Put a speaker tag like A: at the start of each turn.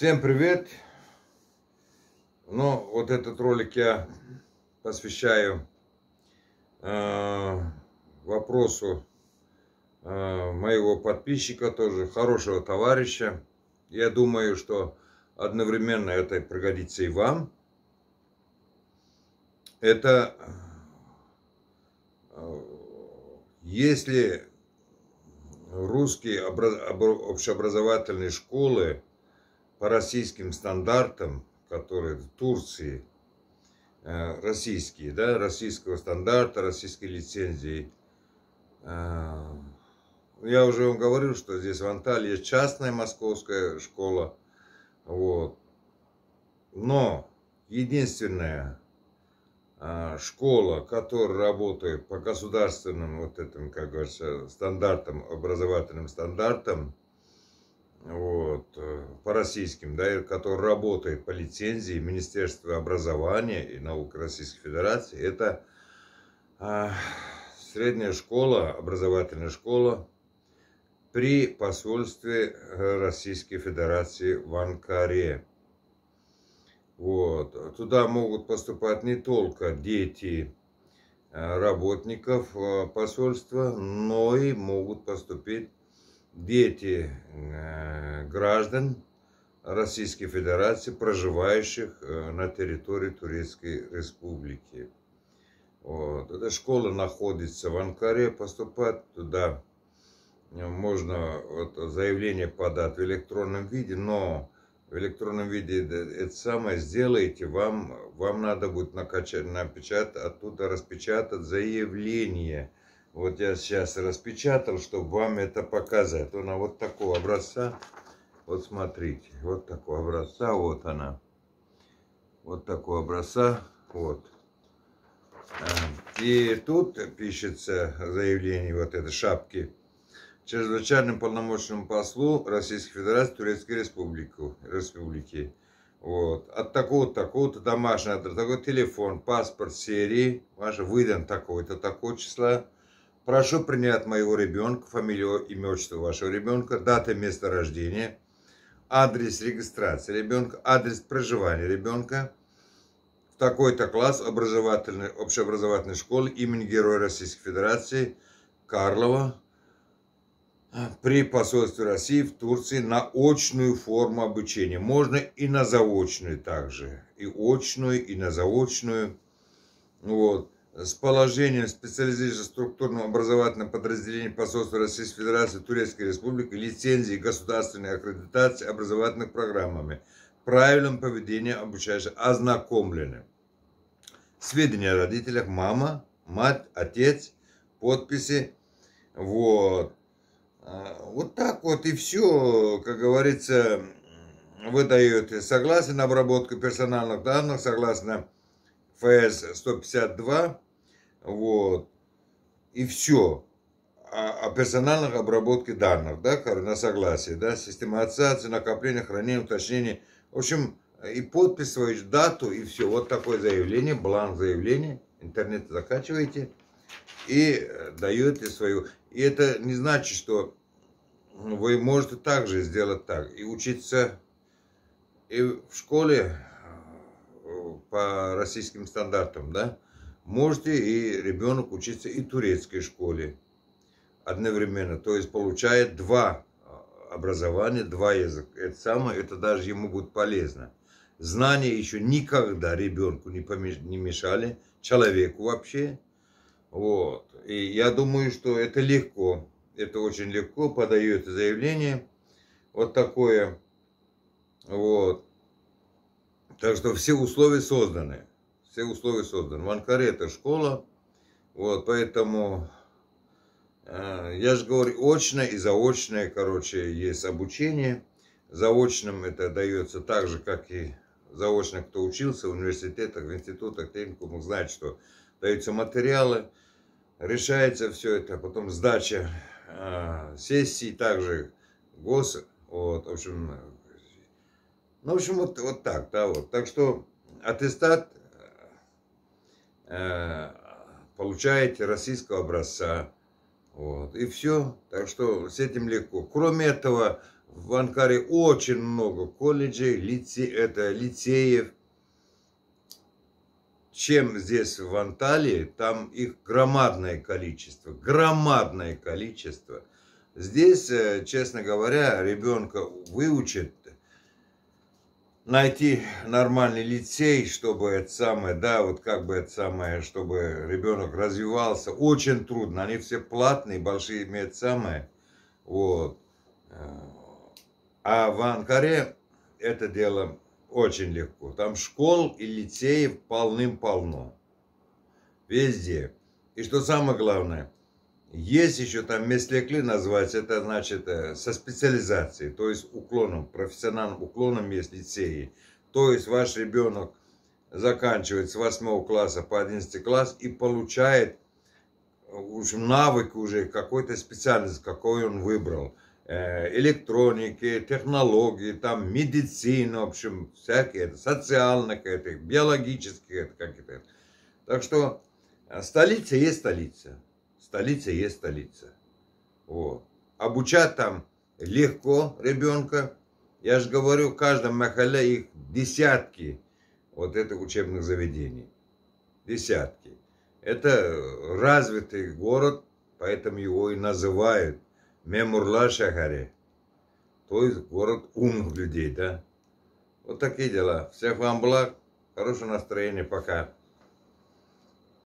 A: Всем привет! Ну, вот этот ролик я посвящаю вопросу моего подписчика, тоже хорошего товарища. Я думаю, что одновременно это пригодится и вам. Это если русские общеобразовательные школы по российским стандартам, которые в Турции, российские, да, российского стандарта, российской лицензии. Я уже вам говорил, что здесь в Анталии есть частная московская школа. Вот. Но единственная школа, которая работает по государственным вот этим, как говорится, стандартам, образовательным стандартам, вот, по российским, да, который работает по лицензии Министерства образования и науки Российской Федерации, это средняя школа, образовательная школа при посольстве Российской Федерации в Анкаре. Вот. Туда могут поступать не только дети работников посольства, но и могут поступить дети граждан Российской Федерации, проживающих на территории Турецкой Республики. Вот. Эта школа находится в Анкаре, поступать туда можно заявление подать в электронном виде, но в электронном виде это самое сделаете, вам надо будет напечатать, оттуда распечатать заявление. Вот я сейчас распечатал, чтобы вам это показать. Она вот такого образца. Вот смотрите, вот такого образца, вот она. Вот такого образца, вот. И тут пишется заявление вот этой шапки. Чрезвычайным полномочному послу Российской Федерации Турецкой Республики. Вот. От такого-то домашний адрес, такой телефон, паспорт серии, ваш выдан такой-то, такого числа. Прошу принять моего ребенка, фамилию, имя, отчество вашего ребенка, дата, место рождения, адрес регистрации ребенка, адрес проживания ребенка в такой-то класс общеобразовательной школы имени Героя Российской Федерации Карлова при посольстве России в Турции на очную форму обучения. Можно и на заочную также, и очную, и на заочную. Вот. С положением специализированного структурного образовательного подразделения посольства Российской Федерации Турецкой Республики, лицензии государственной аккредитации образовательных программами, правилам поведения обучающих ознакомлены. Сведения о родителях, мама, мать, отец, подписи. Вот. Вот так вот и все, как говорится, вы даете согласие на обработку персональных данных согласно ФС 152, вот, и все. О персональных обработке данных, да, на согласие, да, систематизация, накопление, хранение, уточнение, в общем, и подпись свою, дату, и все. Вот такое заявление, бланк заявления, интернет закачиваете и даете свою. И это не значит, что вы можете также сделать так, и учиться и в школе по российским стандартам, да, можете и ребенок учиться и в турецкой школе одновременно, то есть получает два образования, два языка. Это даже ему будет полезно. Знания еще никогда ребенку не мешали, человеку вообще. Вот. И я думаю, что это легко, это очень легко, подает заявление, вот такое, вот. Так что все условия созданы. Все условия созданы. В Анкаре это школа. Вот, поэтому я же говорю, очное и заочное, короче, есть обучение. Заочным это дается так же, как и заочно, кто учился в университетах, в институтах, техникумах, знает, что даются материалы, решается все это, потом сдача сессий, также вот, в общем. Ну, в общем, вот так, да, вот. Так что аттестат получаете российского образца, вот, и все. Так что с этим легко. Кроме этого, В Анкаре очень много колледжей, лицеев. Чем здесь в Анталии, там их громадное количество. Громадное количество. Здесь, честно говоря, ребенка выучат найти нормальный лицей, чтобы это самое, да, вот как бы это самое, чтобы ребенок развивался, очень трудно. Они все платные, большие имеют самое. Вот. А в Анкаре это дело очень легко. Там школ и лицеев полным-полно. Везде. И что самое главное, есть еще там меслекли называется, это значит со специализацией, то есть уклоном, профессиональным уклоном есть лицеи. То есть ваш ребенок заканчивает с 8 класса по 11 класс и получает уже навык уже какой-то специальности, какой он выбрал. Электроники, технологии, там медицина, в общем, всякие, это социально, это биологические, это как-то. Так что столица есть столица. Столица есть столица. Вот. Обучать там легко ребенка. Я же говорю, в каждом махале их десятки вот этих учебных заведений. Десятки. Это развитый город, поэтому его и называют Мемурла Шахаре. То есть город умных людей, да. Вот такие дела. Всех вам благ, хорошего настроения, пока.